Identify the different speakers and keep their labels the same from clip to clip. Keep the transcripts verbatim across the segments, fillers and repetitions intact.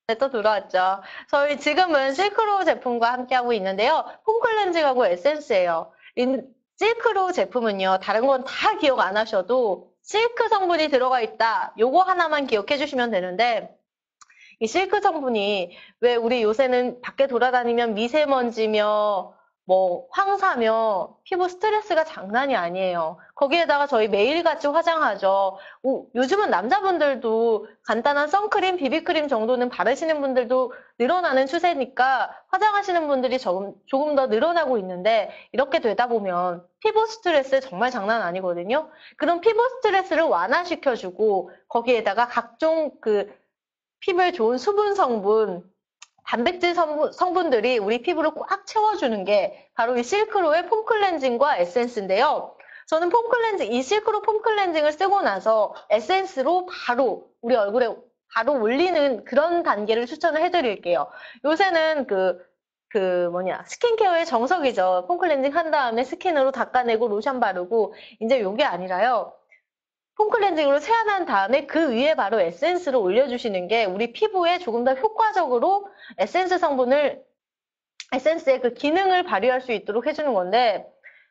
Speaker 1: 네, 또 들어왔죠. 저희 지금은 실크로우 제품과 함께하고 있는데요. 폼 클렌징하고 에센스예요. 이 실크로우 제품은요, 다른 건 다 기억 안 하셔도 실크 성분이 들어가 있다. 요거 하나만 기억해 주시면 되는데, 이 실크 성분이 왜 우리 요새는 밖에 돌아다니면 미세먼지며 뭐 황사며 피부 스트레스가 장난이 아니에요. 거기에다가 저희 매일같이 화장하죠. 오, 요즘은 남자분들도 간단한 선크림, 비비크림 정도는 바르시는 분들도 늘어나는 추세니까 화장하시는 분들이 조금, 조금 더 늘어나고 있는데 이렇게 되다 보면 피부 스트레스 정말 장난 아니거든요. 그럼 피부 스트레스를 완화시켜주고 거기에다가 각종 그 피부에 좋은 수분 성분, 단백질 성분, 성분들이 우리 피부를 꽉 채워주는 게 바로 이 실크로의 폼 클렌징과 에센스인데요. 저는 폼 클렌징, 이 실크로 폼 클렌징을 쓰고 나서 에센스로 바로 우리 얼굴에 바로 올리는 그런 단계를 추천을 해드릴게요. 요새는 그, 그 뭐냐, 스킨케어의 정석이죠. 폼 클렌징 한 다음에 스킨으로 닦아내고 로션 바르고, 이제 요게 아니라요. 폼 클렌징으로 세안한 다음에 그 위에 바로 에센스를 올려주시는 게 우리 피부에 조금 더 효과적으로 에센스 성분을, 에센스의 그 기능을 발휘할 수 있도록 해주는 건데,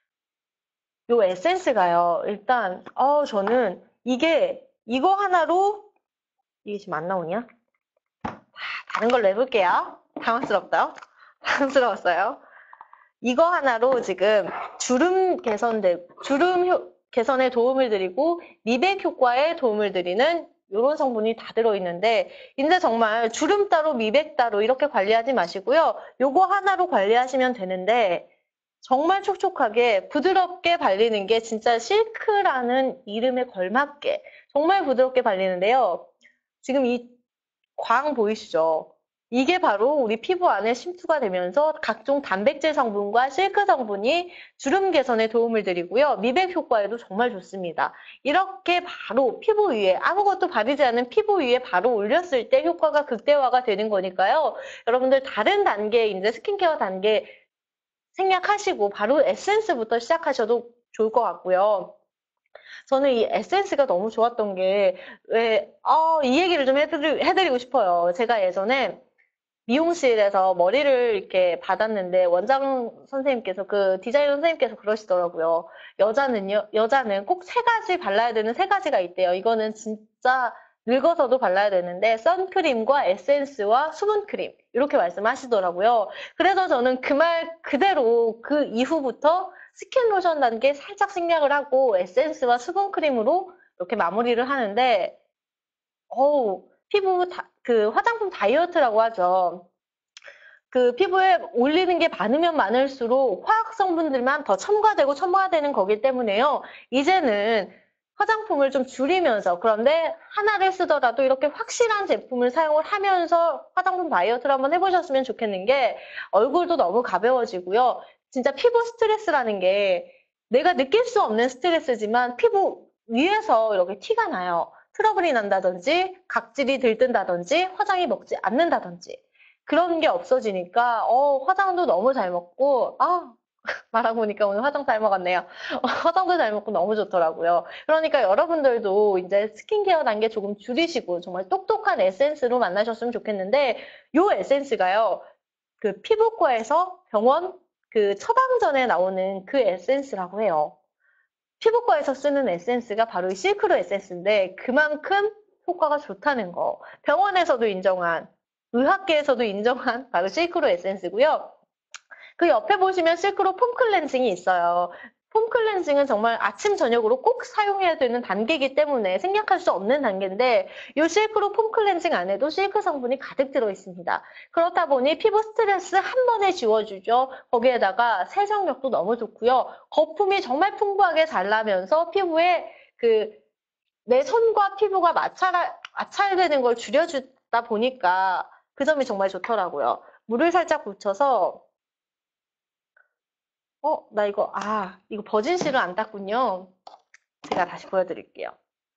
Speaker 1: 요 에센스가요, 일단, 어, 저는 이게, 이거 하나로, 이게 지금 안 나오냐? 다른 걸로 해볼게요. 당황스럽다. 당황스러웠어요. 이거 하나로 지금 주름 개선돼, 주름 효, 개선에 도움을 드리고 미백 효과에 도움을 드리는 이런 성분이 다 들어있는데 이제 정말 주름 따로 미백 따로 이렇게 관리하지 마시고요. 요거 하나로 관리하시면 되는데 정말 촉촉하게 부드럽게 발리는 게 진짜 실크라는 이름에 걸맞게 정말 부드럽게 발리는데요. 지금 이 광 보이시죠? 이게 바로 우리 피부 안에 침투가 되면서 각종 단백질 성분과 실크 성분이 주름 개선에 도움을 드리고요. 미백 효과에도 정말 좋습니다. 이렇게 바로 피부 위에 아무것도 바르지 않은 피부 위에 바로 올렸을 때 효과가 극대화가 되는 거니까요. 여러분들 다른 단계, 이제 스킨케어 단계 생략하시고 바로 에센스부터 시작하셔도 좋을 것 같고요. 저는 이 에센스가 너무 좋았던 게, 왜, 어, 이 얘기를 좀 해드리, 해드리고 싶어요. 제가 예전에 미용실에서 머리를 이렇게 받았는데, 원장 선생님께서, 그 디자이너 선생님께서 그러시더라고요. 여자는요, 여자는 꼭 세 가지 발라야 되는 세 가지가 있대요. 이거는 진짜 늙어서도 발라야 되는데, 선크림과 에센스와 수분크림. 이렇게 말씀하시더라고요. 그래서 저는 그 말 그대로 그 이후부터 스킨 로션 단계 살짝 생략을 하고 에센스와 수분크림으로 이렇게 마무리를 하는데, 어우, 피부 다, 그 화장품 다이어트라고 하죠. 그 피부에 올리는 게 많으면 많을수록 화학 성분들만 더 첨가되고 첨가되는 거기 때문에요. 이제는 화장품을 좀 줄이면서 그런데 하나를 쓰더라도 이렇게 확실한 제품을 사용을 하면서 화장품 다이어트를 한번 해보셨으면 좋겠는 게 얼굴도 너무 가벼워지고요. 진짜 피부 스트레스라는 게 내가 느낄 수 없는 스트레스지만 피부 위에서 이렇게 티가 나요. 트러블이 난다든지 각질이 들뜬다든지 화장이 먹지 않는다든지 그런 게 없어지니까 어, 화장도 너무 잘 먹고 아 말하고 보니까 오늘 화장 잘 먹었네요. 화장도 잘 먹고 너무 좋더라고요. 그러니까 여러분들도 이제 스킨케어 단계 조금 줄이시고 정말 똑똑한 에센스로 만나셨으면 좋겠는데 요 에센스가요. 그 피부과에서 병원 그 처방전에 나오는 그 에센스라고 해요. 피부과에서 쓰는 에센스가 바로 이 실크로 에센스인데 그만큼 효과가 좋다는 거. 병원에서도 인정한, 의학계에서도 인정한 바로 실크로 에센스고요. 그 옆에 보시면 실크로 폼 클렌징이 있어요. 폼 클렌징은 정말 아침, 저녁으로 꼭 사용해야 되는 단계이기 때문에 생략할 수 없는 단계인데 이 실크로 폼 클렌징 안에도 실크 성분이 가득 들어 있습니다. 그렇다 보니 피부 스트레스 한 번에 지워주죠. 거기에다가 세정력도 너무 좋고요. 거품이 정말 풍부하게 잘 나면서 피부에 그 내 손과 피부가 마찰, 마찰되는 걸 줄여주다 보니까 그 점이 정말 좋더라고요. 물을 살짝 묻혀서 어, 나 이거, 아, 이거 버진실을 안 땄군요. 제가 다시 보여드릴게요.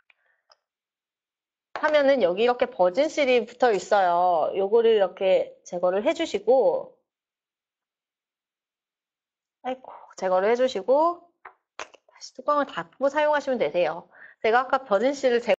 Speaker 1: 하면은 여기 이렇게 버진실이 붙어 있어요. 요거를 이렇게 제거를 해주시고, 아이고, 제거를 해주시고, 다시 뚜껑을 닫고 사용하시면 되세요. 제가 아까 버진실을 제거